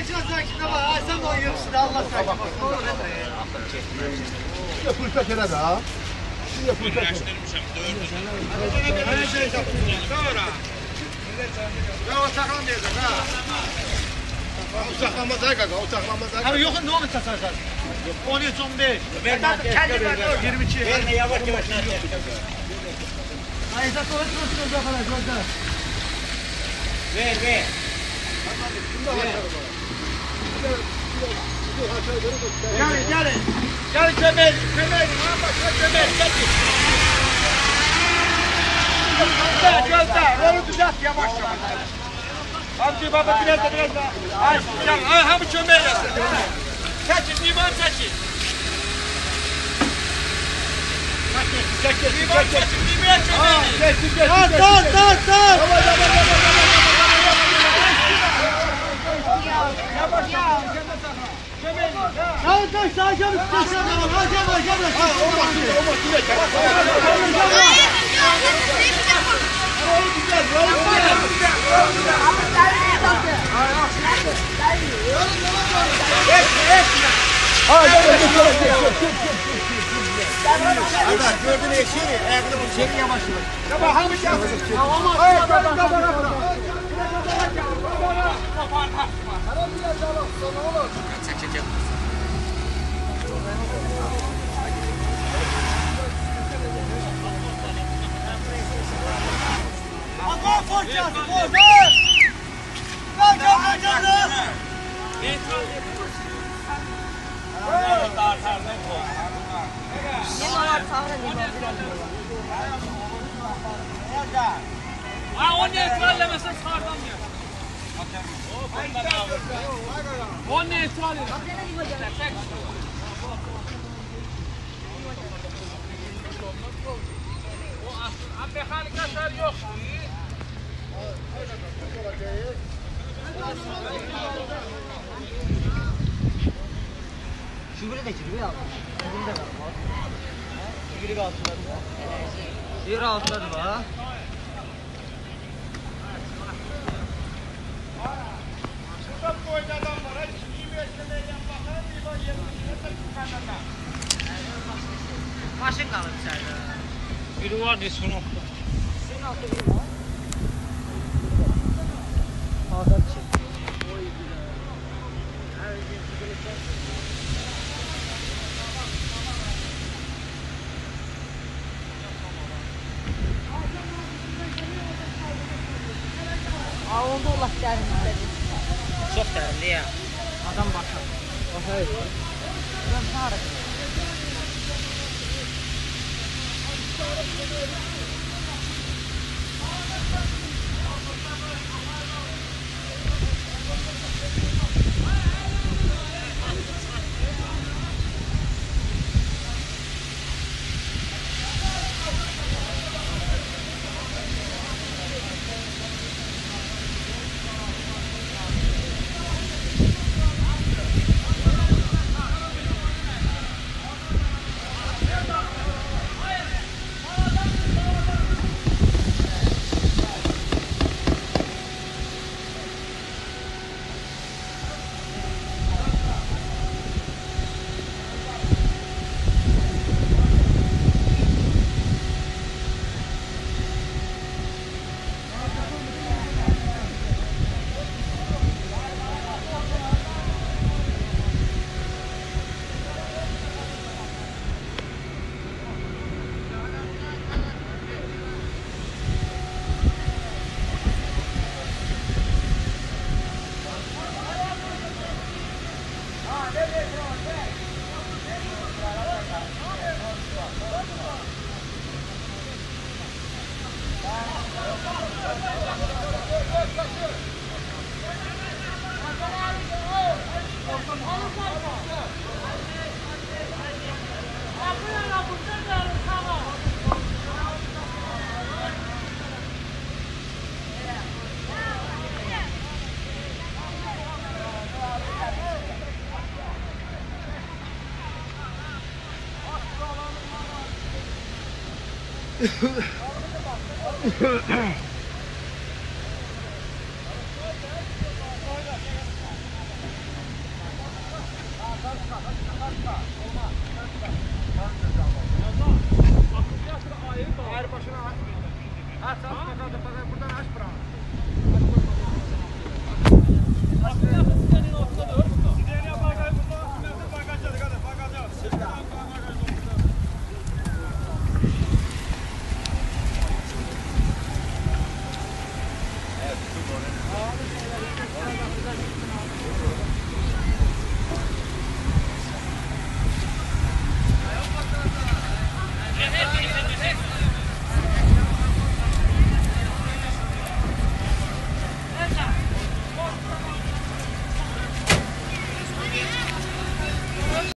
Sakin sakin ama sen de o yarışını Allah sakin olsun. Olur hadi. Şimdi fırça kere daha. Şimdi fırça kere. Sonra. Ya o saklan diyecek ha. Uçaklanmaz ay kaka, uçaklanmaz ay. Abi yok ne olur tasarsan. 13 15. Kendi ver 22. Verme yavaş yavaş. Ay zaten otursun o zaman gözler. Ver ver. Gelin kömeği. Kömeği. Gönder. Onu düzelt yavaş yavaş. Hamdi baba biraz daha. Ay hem kömeği yazsın. Seçin liman seçin. Çek. Liman seçin. Liman kömeği. Tar. Gördün eşeği. Ayakta bu çek yavaş yavaş. Tamam hamdi Çek. Allah forçası forçası. O ne etkilemesen sağdan diyor. O ne etkilemesen. O aslında mekanikaslar yok. Şubile de çırpıyor abi. Şubile de var. Şükürü kalsınlar. Bir altları var. Şurada boyda adam var. Hadi iyi bir eklemeyle bakalım. Bir bak yerine. Maşın kalır içeride. Biri var diye sonu. Senin altı biri var. Sağdan çek. Onda Allah dərin. Çok değerli ya. Adam bakar. Hayır. Adam hara? Ahem.